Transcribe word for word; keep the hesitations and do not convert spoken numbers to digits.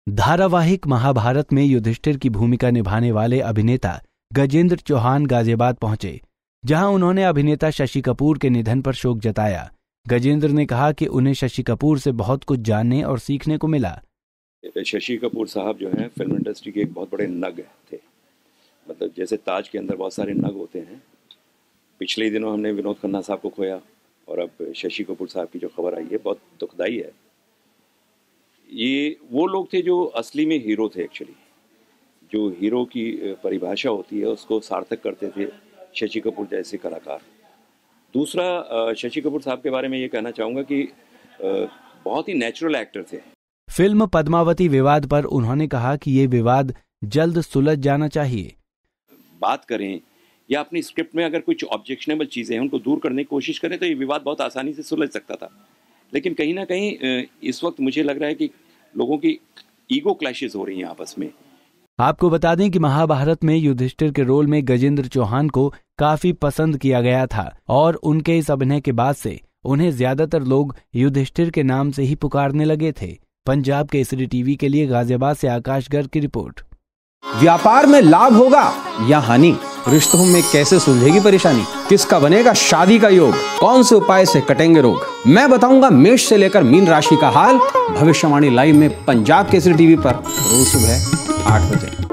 धारावाहिक महाभारत में युधिष्ठिर की भूमिका निभाने वाले अभिनेता गजेंद्र चौहान गाजियाबाद पहुंचे, जहां उन्होंने अभिनेता शशि कपूर के निधन पर शोक जताया। गजेंद्र ने कहा कि उन्हें शशि कपूर से बहुत कुछ जानने और सीखने को मिला। शशि कपूर साहब जो हैं फिल्म इंडस्ट्री के एक बहुत बड़े नग थे। मतलब जैसे ताज के अंदर बहुत सारे नग होते हैं। पिछले ही दिनों हमने विनोद खन्ना साहब को खोया और अब शशि कपूर साहब की जो खबर आई है बहुत दुखदाई है। ये वो लोग थे जो असली में हीरो थे। एक्चुअली जो हीरो की परिभाषा होती है उसको सार्थक करते थे शशि कपूर जैसे कलाकार। दूसरा, शशि कपूर साहब के बारे में ये कहना चाहूँगा कि बहुत ही नेचुरल एक्टर थे। फिल्म पद्मावती विवाद पर उन्होंने कहा कि ये विवाद जल्द सुलझ जाना चाहिए। बात करें या अपनी स्क्रिप्ट में अगर कुछ ऑब्जेक्शनेबल चीज़ें हैं उनको दूर करने की कोशिश करें तो ये विवाद बहुत आसानी से सुलझ सकता था। लेकिन कहीं ना कहीं इस वक्त मुझे लग रहा है कि लोगों की ईगो क्लैशेस हो रही हैं आपस में। आपको बता दें कि महाभारत में युधिष्ठिर के रोल में गजेंद्र चौहान को काफी पसंद किया गया था और उनके इस अभिनय के बाद से उन्हें ज्यादातर लोग युधिष्ठिर के नाम से ही पुकारने लगे थे। पंजाब केसरी टीवी के लिए गाजियाबाद से आकाश गर्ग की रिपोर्ट। व्यापार में लाभ होगा या हानि, रिश्तों में कैसे सुलझेगी परेशानी, किसका बनेगा शादी का योग, कौन से उपाय से कटेंगे रोग, मैं बताऊंगा मेष से लेकर मीन राशि का हाल। भविष्यवाणी लाइव में पंजाब केसरी टीवी पर रोज सुबह आठ बजे।